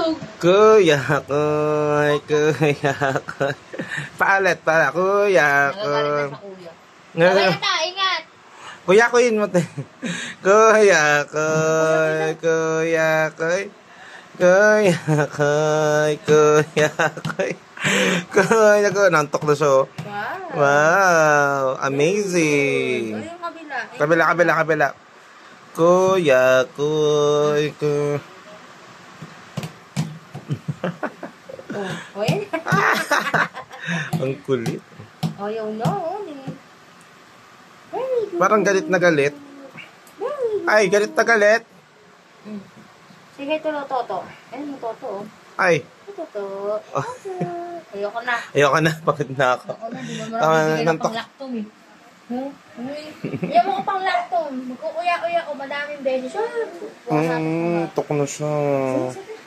Kuya koy, kuya koy. Paalit pala, kuya koy. Okay na ta, ingat. Kuya koy mo te. Kuya koy, kuya koy. Kuya koy, kuya koy. Kuya koy, nantok na siya. Wow, amazing. Yung kabila. Kabila. Kuya koy, kuya. Oh, yan. Ang kulit. Oh, yun no. Very good. Parang galit na galit. Very good. Ay, galit na galit. Sige, tulo, Toto. Ayun mo, Toto. Ay, Toto. Ayoko na. ayoko na. Pagod na ako. Ako na, di ba marami ng nantok. pang-lactom eh. Iyan mo ko pang-lactom. Magkukuya-uya ko, madaming beses. Tok na siya.